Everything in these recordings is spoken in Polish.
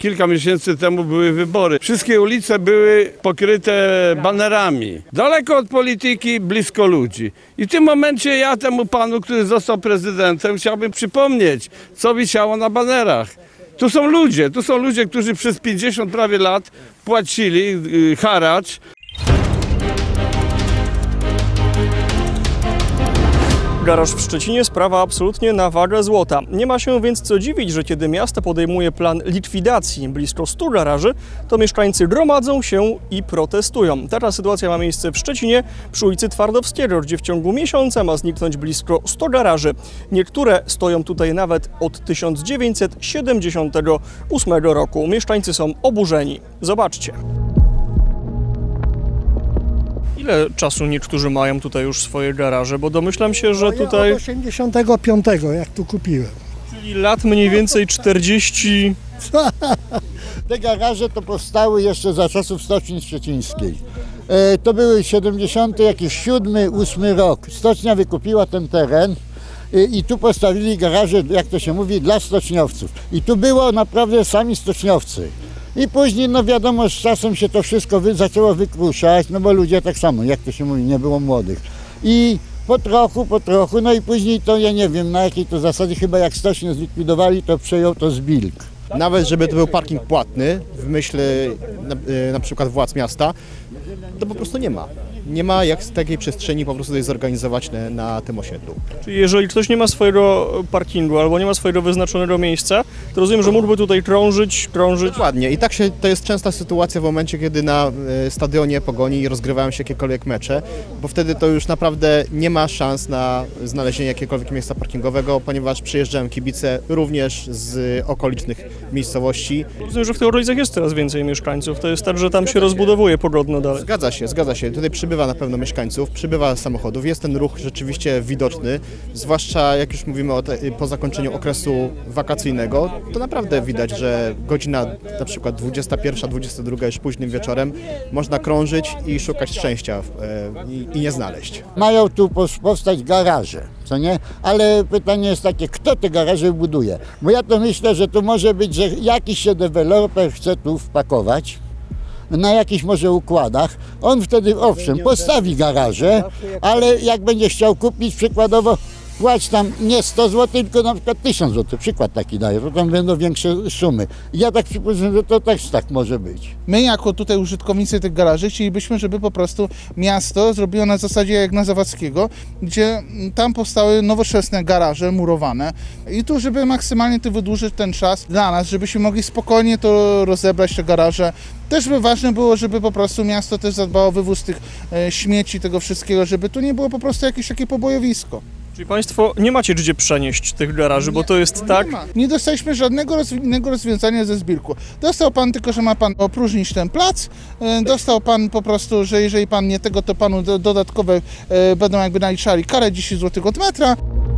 kilka miesięcy temu były wybory. Wszystkie ulice były pokryte banerami. Daleko od polityki, blisko ludzi. I w tym momencie ja temu panu, który został prezydentem, chciałbym przypomnieć, co wisiało na banerach. Tu są ludzie, którzy przez 50 prawie lat płacili haracz. Garaż w Szczecinie sprawa absolutnie na wagę złota. Nie ma się więc co dziwić, że kiedy miasto podejmuje plan likwidacji blisko 100 garaży, to mieszkańcy gromadzą się i protestują. Taka sytuacja ma miejsce w Szczecinie przy ulicy Twardowskiego, gdzie w ciągu miesiąca ma zniknąć blisko 100 garaży. Niektóre stoją tutaj nawet od 1978 roku. Mieszkańcy są oburzeni. Zobaczcie. Ile czasu niektórzy mają tutaj już swoje garaże? Bo domyślam się, że tutaj... Ja od 85, jak tu kupiłem. Czyli lat mniej więcej 40... Te garaże to powstały jeszcze za czasów Stoczni Szczecińskiej. To były 70, jakiś 7, 8 rok. Stocznia wykupiła ten teren i tu postawili garaże, jak to się mówi, dla stoczniowców. I tu było naprawdę sami stoczniowcy. I później, no wiadomo, z czasem się to wszystko zaczęło wykruszać, no bo ludzie tak samo, jak to się mówi, nie było młodych. I po trochu, no i później to ja nie wiem na jakiej to zasadzie, chyba jak stocznię zlikwidowali, to przejął to Zbilk. Nawet żeby to był parking płatny, w myśl na przykład władz miasta, to po prostu nie ma. Nie ma jak z takiej przestrzeni po prostu tutaj zorganizować na tym osiedlu. Czyli jeżeli ktoś nie ma swojego parkingu albo nie ma swojego wyznaczonego miejsca, to rozumiem, że mógłby tutaj krążyć. Dokładnie. I tak to jest częsta sytuacja w momencie, kiedy na stadionie Pogoni rozgrywają się jakiekolwiek mecze, bo wtedy to już naprawdę nie ma szans na znalezienie jakiegokolwiek miejsca parkingowego, ponieważ przyjeżdżają kibice również z okolicznych miejscowości. Rozumiem, że w tych okolicach jest coraz więcej mieszkańców. To jest tak, że tam się rozbudowuje pogodno dalej. Zgadza się. Tutaj przybywa na pewno mieszkańców, przybywa samochodów, jest ten ruch rzeczywiście widoczny, zwłaszcza jak już mówimy po zakończeniu okresu wakacyjnego, to naprawdę widać, że godzina na przykład 21, 22 już późnym wieczorem można krążyć i szukać szczęścia i nie znaleźć. Mają tu powstać garaże, co nie? Ale pytanie jest takie, kto te garaże buduje? Bo ja to myślę, że to może być, że jakiś się deweloper chce tu wpakować, na jakichś może układach, on wtedy owszem postawi garaże, ale jak będzie chciał kupić przykładowo, płać tam nie 100 zł, tylko na przykład 1000 zł, przykład taki daję, to tam będą większe sumy. Ja tak przypuszczam, że to też tak może być. My jako tutaj użytkownicy tych garaży chcielibyśmy, żeby po prostu miasto zrobiło na zasadzie jak na Zawadzkiego, gdzie tam powstały nowoczesne garaże murowane i tu, żeby maksymalnie to wydłużyć ten czas dla nas, żebyśmy mogli spokojnie to rozebrać, te garaże. Też by ważne było, żeby po prostu miasto też zadbało o wywóz tych śmieci, tego wszystkiego, żeby tu nie było po prostu jakieś takie pobojowisko. Czyli Państwo nie macie gdzie przenieść tych garaży, bo to jest tak... Nie dostaliśmy żadnego innego rozwiązania ze Zbilku. Dostał Pan tylko, że ma Pan opróżnić ten plac, dostał Pan po prostu, że jeżeli Pan nie tego, to Panu dodatkowe będą jakby naliczali karę 10 zł od metra.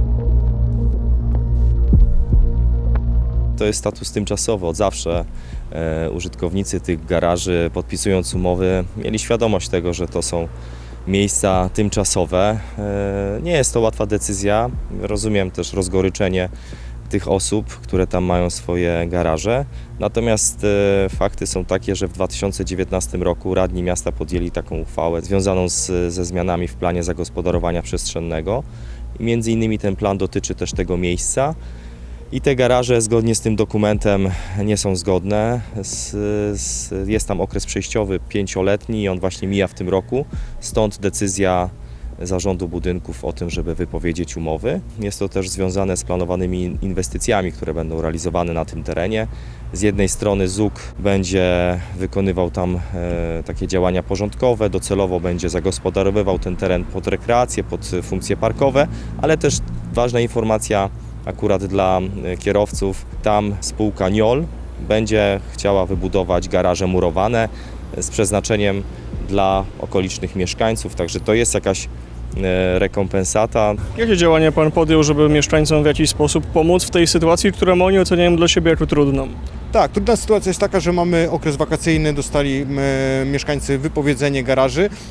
To jest status tymczasowy. Od zawsze użytkownicy tych garaży, podpisując umowy, mieli świadomość tego, że to są miejsca tymczasowe. Nie jest to łatwa decyzja. Rozumiem też rozgoryczenie tych osób, które tam mają swoje garaże. Natomiast fakty są takie, że w 2019 roku radni miasta podjęli taką uchwałę związaną ze zmianami w planie zagospodarowania przestrzennego. I między innymi ten plan dotyczy też tego miejsca. I te garaże zgodnie z tym dokumentem nie są zgodne. Jest tam okres przejściowy 5-letni i on właśnie mija w tym roku. Stąd decyzja zarządu budynków o tym, żeby wypowiedzieć umowy. Jest to też związane z planowanymi inwestycjami, które będą realizowane na tym terenie. Z jednej strony ZUK będzie wykonywał tam takie działania porządkowe, docelowo będzie zagospodarowywał ten teren pod rekreację, pod funkcje parkowe, ale też ważna informacja akurat dla kierowców, tam spółka NIOL będzie chciała wybudować garaże murowane z przeznaczeniem dla okolicznych mieszkańców, także to jest jakaś rekompensata. Jakie działania Pan podjął, żeby mieszkańcom w jakiś sposób pomóc w tej sytuacji, którą oni oceniają dla siebie jako trudną? Tak, trudna sytuacja jest taka, że mamy okres wakacyjny, dostali mieszkańcy wypowiedzenie garaży.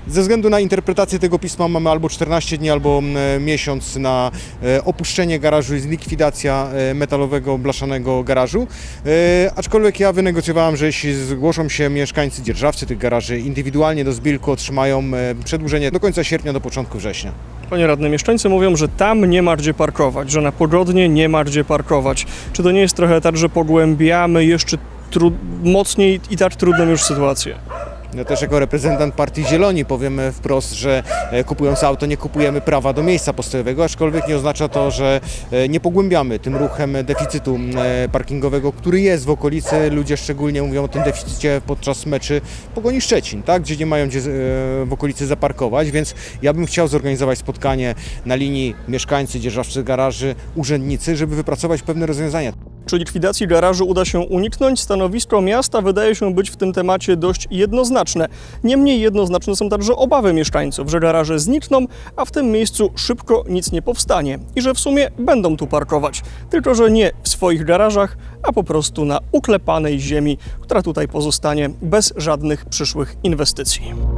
Ze względu na interpretację tego pisma mamy albo 14 dni, albo miesiąc na opuszczenie garażu i likwidacja metalowego, blaszanego garażu. Aczkolwiek ja wynegocjowałem, że jeśli zgłoszą się mieszkańcy, dzierżawcy tych garaży indywidualnie do zbiórki, otrzymają przedłużenie do końca sierpnia, do początku września. Panie radny, mieszkańcy mówią, że tam nie ma gdzie parkować, że na Pogodnie nie ma gdzie parkować. Czy to nie jest trochę tak, że pogłębiamy jeszcze mocniej i tak trudną już sytuację? Ja też jako reprezentant partii Zieloni powiem wprost, że kupując auto nie kupujemy prawa do miejsca postojowego, aczkolwiek nie oznacza to, że nie pogłębiamy tym ruchem deficytu parkingowego, który jest w okolicy. Ludzie szczególnie mówią o tym deficycie podczas meczy Pogoni Szczecin, tak? Gdzie nie mają gdzie w okolicy zaparkować, więc ja bym chciał zorganizować spotkanie na linii mieszkańcy, dzierżawcy garaży, urzędnicy, żeby wypracować pewne rozwiązania. Czy likwidacji garaży uda się uniknąć? Stanowisko miasta wydaje się być w tym temacie dość jednoznaczne. Niemniej jednoznaczne są także obawy mieszkańców, że garaże znikną, a w tym miejscu szybko nic nie powstanie i że w sumie będą tu parkować. Tylko że nie w swoich garażach, a po prostu na uklepanej ziemi, która tutaj pozostanie bez żadnych przyszłych inwestycji.